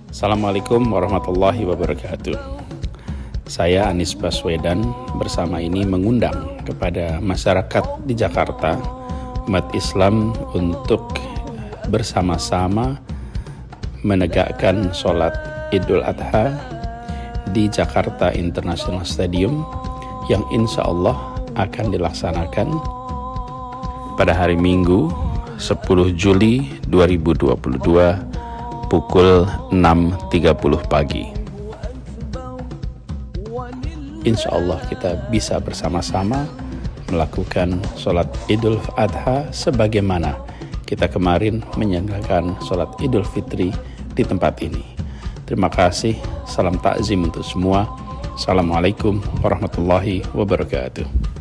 Assalamualaikum warahmatullahi wabarakatuh. Saya Anies Baswedan bersama ini mengundang kepada masyarakat di Jakarta, umat Islam, untuk bersama-sama menegakkan sholat Idul Adha di Jakarta International Stadium yang insya Allah akan dilaksanakan pada hari Minggu 10 Juli 2022 pukul 6.30 pagi. Insya Allah kita bisa bersama-sama melakukan sholat Idul Adha sebagaimana kita kemarin menyelenggarakan sholat Idul Fitri di tempat ini. Terima kasih, salam takzim untuk semua. Assalamualaikum warahmatullahi wabarakatuh.